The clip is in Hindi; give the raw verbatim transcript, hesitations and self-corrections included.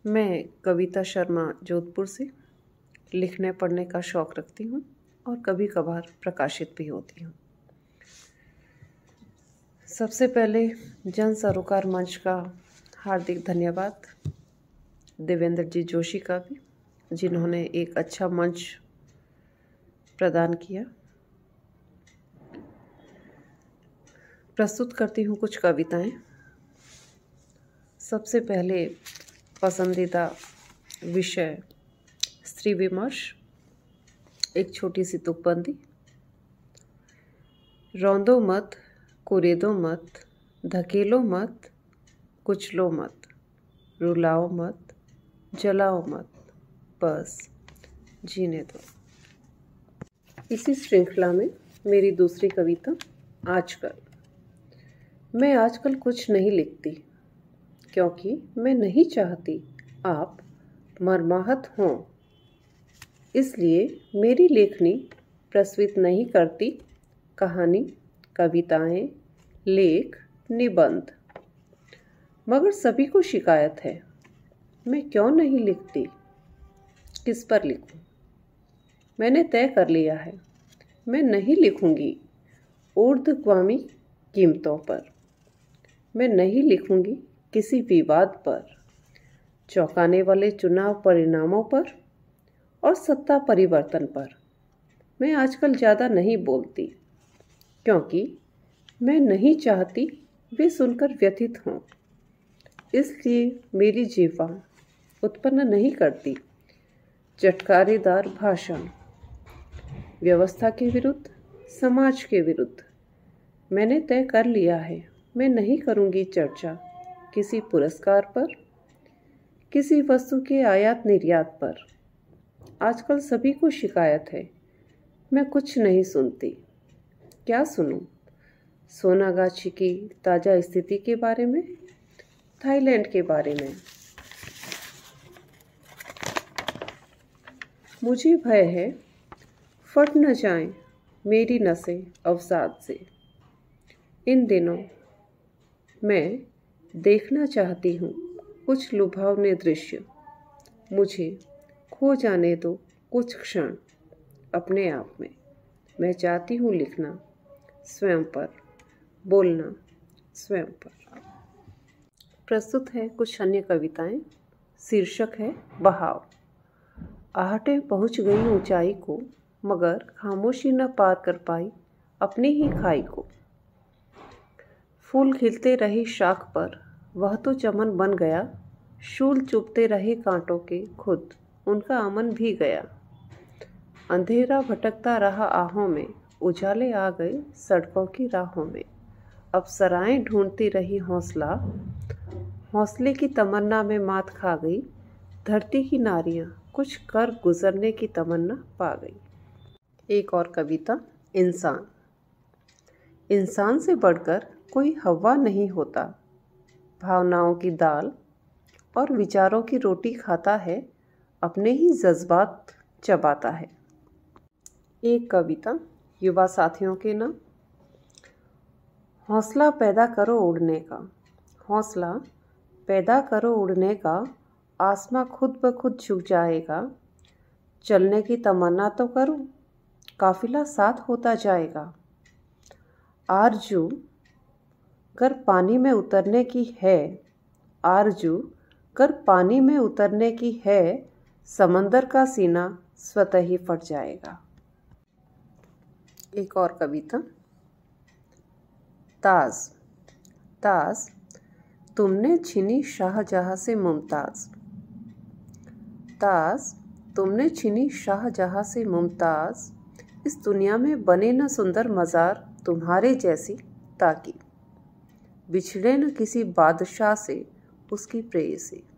मैं कविता शर्मा जोधपुर से लिखने पढ़ने का शौक़ रखती हूँ और कभी कभार प्रकाशित भी होती हूँ। सबसे पहले जन सरोकार मंच का हार्दिक धन्यवाद देवेंद्र जी जोशी का भी, जिन्होंने एक अच्छा मंच प्रदान किया। प्रस्तुत करती हूँ कुछ कविताएं। सबसे पहले पसंदीदा विषय स्त्री विमर्श, एक छोटी सी तुकबंदी। रौंदो मत, कुरेदो मत, धकेलो मत, कुचलो मत, रुलाओ मत, जलाओ मत, बस जीने दो। इसी श्रृंखला में मेरी दूसरी कविता आजकल। मैं आजकल कुछ नहीं लिखती क्योंकि मैं नहीं चाहती आप मर्माहत हों, इसलिए मेरी लेखनी प्रस्वित नहीं करती कहानी, कविताएं, लेख, निबंध। मगर सभी को शिकायत है, मैं क्यों नहीं लिखती, किस पर लिखूं? मैंने तय कर लिया है, मैं नहीं लिखूंगी ऊर्ध्वगामी कीमतों पर, मैं नहीं लिखूंगी किसी विवाद पर, चौंकाने वाले चुनाव परिणामों पर और सत्ता परिवर्तन पर। मैं आजकल ज़्यादा नहीं बोलती क्योंकि मैं नहीं चाहती वे सुनकर व्यथित हों, इसलिए मेरी जीवा उत्पन्न नहीं करती चटकारेदार भाषण। व्यवस्था के विरुद्ध, समाज के विरुद्ध मैंने तय कर लिया है, मैं नहीं करूँगी चर्चा किसी पुरस्कार पर, किसी वस्तु के आयात निर्यात पर। आजकल सभी को शिकायत है, मैं कुछ नहीं सुनती। क्या सुनूं? सोनागाछी की ताज़ा स्थिति के बारे में, थाईलैंड के बारे में। मुझे भय है फट न जाएं मेरी नसें अवसाद से। इन दिनों मैं देखना चाहती हूँ कुछ लुभावने दृश्य। मुझे खो जाने दो कुछ क्षण अपने आप में। मैं चाहती हूँ लिखना स्वयं पर, बोलना स्वयं पर। प्रस्तुत है कुछ अन्य कविताएं। शीर्षक है बहाव। आहटें पहुँच गई ऊंचाई को, मगर खामोशी न पार कर पाई अपनी ही खाई को। फूल खिलते रहे शाख पर, वह तो चमन बन गया। शूल चुभते रहे कांटों के, खुद उनका अमन भी गया। अंधेरा भटकता रहा आहों में, उजाले आ गए सड़कों की राहों में। अब सराएं ढूंढती रही हौसला, हौसले की तमन्ना में मात खा गई। धरती की नारियां कुछ कर गुजरने की तमन्ना पा गई। एक और कविता इंसान। इंसान से बढ़कर कोई हवा नहीं होता, भावनाओं की दाल और विचारों की रोटी खाता है, अपने ही जज्बात चबाता है। एक कविता युवा साथियों के नाम। हौसला पैदा करो उड़ने का, हौसला पैदा करो उड़ने का, आसमां खुद ब खुद झुक जाएगा। चलने की तमन्ना तो करो, काफिला साथ होता जाएगा। आरजू कर पानी में उतरने की है, आरजू कर पानी में उतरने की है, समंदर का सीना स्वतः ही फट जाएगा। एक और कविता ताज। ताज तुमने छीनी शाहजहां से मुमताज, ताज तुमने छीनी शाहजहां से मुमताज। इस दुनिया में बने न सुंदर मज़ार तुम्हारे जैसी, ताकि बिछड़े न किसी बादशाह से उसकी प्रेयसी।